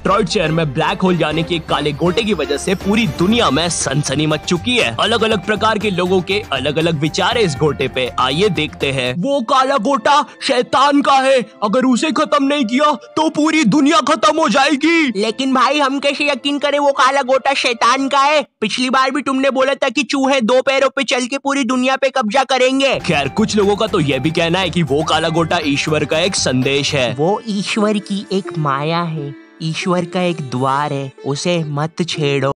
Detroit शहर में black hole यानी कि काले गोटे की वजह से पूरी दुनिया में सनसनी मच चुकी है। अलग अलग प्रकार के लोगों के अलग अलग विचार है इस गोटे पे। आइए देखते हैं। वो काला गोटा शैतान का है, अगर उसे खत्म नहीं किया तो पूरी दुनिया खत्म हो जाएगी। लेकिन भाई हम कैसे यकीन करें वो काला गोटा शैतान का है? पिछली बार भी तुमने बोला था कि चूहे 2 पैरों पे चल के पूरी दुनिया पे कब्जा करेंगे। खैर कुछ लोगों का तो यह भी कहना है कि वो काला गोटा ईश्वर का एक संदेश है। वो ईश्वर की एक माया है, ईश्वर का एक द्वार है, उसे मत छेड़ो।